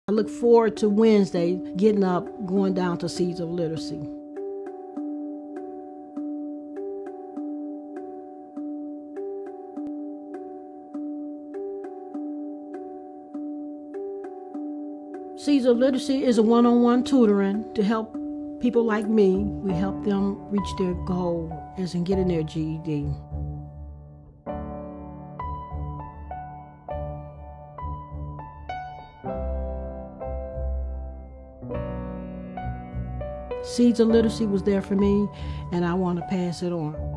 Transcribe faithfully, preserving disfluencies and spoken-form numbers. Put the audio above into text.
I look forward to Wednesday, getting up, going down to Seeds of Literacy. Seeds of Literacy is a one-on-one tutoring to help people like me. We help them reach their goal, as in getting their G E D. Seeds of Literacy was there for me, and I want to pass it on.